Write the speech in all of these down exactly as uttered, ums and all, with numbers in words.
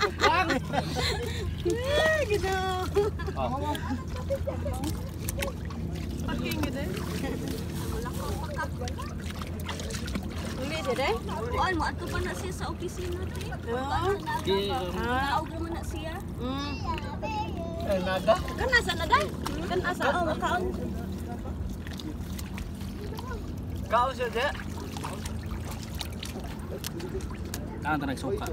Gitu. Oh. Parking gitu. Uli siya deh. Oh, mo ato pa na siya sa opisina ti. Oh. Ah, og man na siya. Hmm. Eh, nada. Kan asa na dai? Kan asa oh makaon. Kau siya, Dek. Kan tanag suka.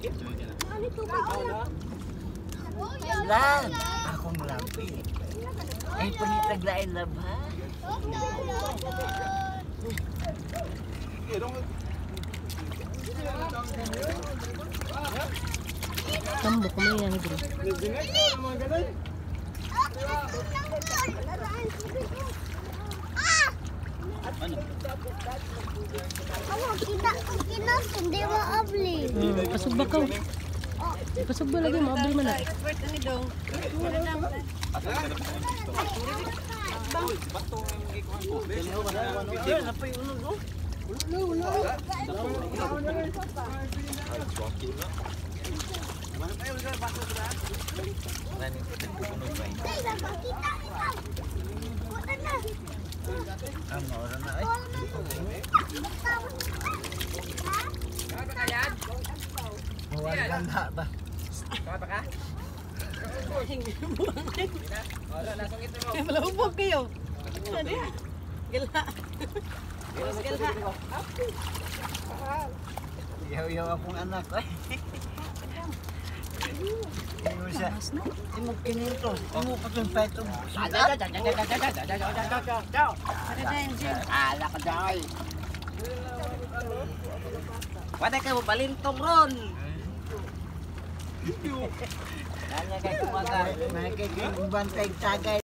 Lang. Akong lampi. Ay, panitag lain lab, ha? Tambok mo yan bro. Ako kita kinas hindi mo abli. Hmm, pasog ba ka? Pasog ba lagi mo abli man na? Expert ani dong. Ano oras na, eh? Mawala ganda ba? Kaya malabog kayo. Ano yan? Gala. Gala. Iyaw-iyaw akong anak, eh. Ano siya? Ay, magkininto. Ano ka itong peto? Ala ka day. Wala ka mo palintong ron. Kanya kay kumaga. Nakikibantay tagay.